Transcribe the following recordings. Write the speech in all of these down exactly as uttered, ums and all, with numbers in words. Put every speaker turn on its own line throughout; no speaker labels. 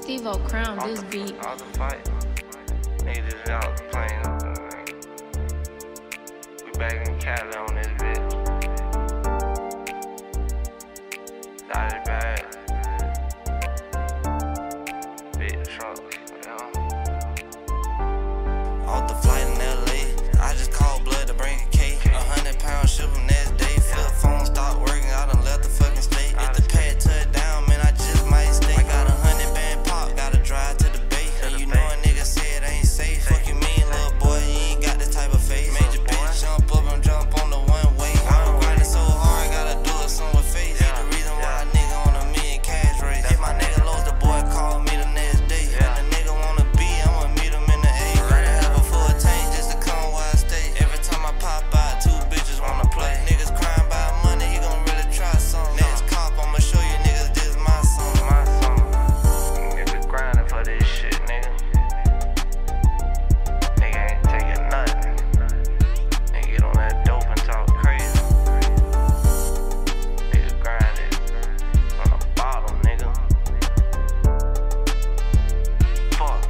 Tivo crown this beat.
All the fight. Niggas just out playing. We back in Cali on this bitch. Got it bad. Big trucks, you know. Off the flight in L A, I just called blood to bring a cake. A hundred pounds ship them next day. Flip phone stopped working, I done left the fucking state. If the pad touch down, man, I just might stay. I got a hundred band pop, gotta drive to the bay. And you know a nigga said ain't safe. Fuck you mean, little boy, you ain't got this type of face. Made your bitch jump up and jump on the one way. I'm grinding so hard, gotta do it some with face. He the reason why a nigga on a million cash race. If my nigga lost, the boy called me the next day. If the nigga wanna be, I'ma meet him in the A. Gotta have a full tank just to come where I stay. Every time I pop out, two bitches wanna play. Niggas crying about money, he gon' really try something. Next cop, I'ma show you niggas this my song. My song. Niggas grinding for this shit, nigga. Nigga ain't taking nothing. Nigga get on that dope and talk crazy. Nigga grinding from the bottom, nigga. Fuck.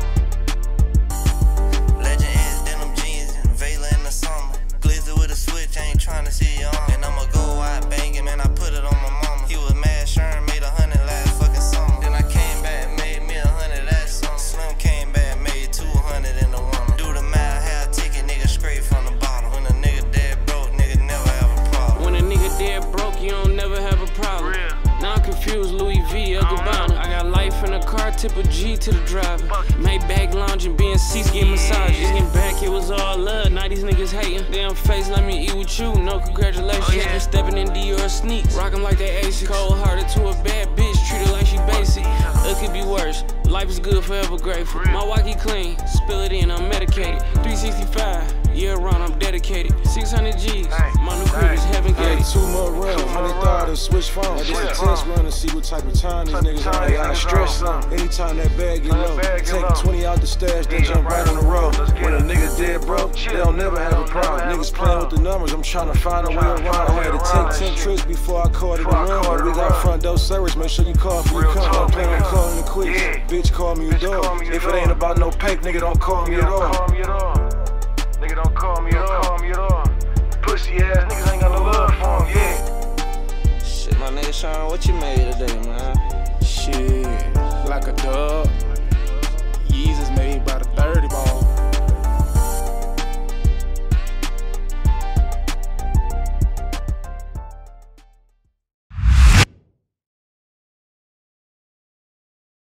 Legend is denim jeans and Vela in the summer. Glizzy with a switch, I ain't tryna see you on. And I'ma go out banging, man, I put it on my mama. He was mad, Sharon made a hundred last fucking summer. Then I came back, made me a hundred that summer. Slim came back, made two hundred in the woman. Do the math, have a ticket, nigga straight from the bottom. When a nigga dead broke, nigga never have a problem.
When a nigga dead broke, you don't never have a problem. Now I'm confused, Louis V, El Gabbana. I got life in a car, tip a G to the driver. Maybach lounging, being seats, getting massages. Getting back, it was all love, now these niggas hating. Damn face, let me eat with you, no congratulations. Oh, yeah. Stepping in Dior sneaks, rock 'em like they ace. Cold hearted to a bad bitch, treat her like she basic. It could be worse, life is good, forever grateful. My walkie clean, spill it in, I'm medicated. three sixty-five, year round, I'm dedicated. six hundred G's, my new crib is heaven gated.
Two more rounds, hundred thousand, switch phones. Just a test run to see what type of time these niggas on. They got stress some. Anytime that bag get low, take twenty out the stash, then jump right on the road. When a nigga dead broke, they don't never have a problem. Niggas playing with the numbers, I'm trying to find a way around. I had to take ten trips before I caught it around. We got front door service, make sure you call for your come. Don't plan on calling the quick. Bitch, call me your dog. If it ain't about no paper, nigga, don't call me at all.
Nigga don't call me at all. Call me at all. Pussy ass niggas ain't got no love for him, yeah.
Shit, my nigga Sean, what you made today, man?
Shit, like a dog.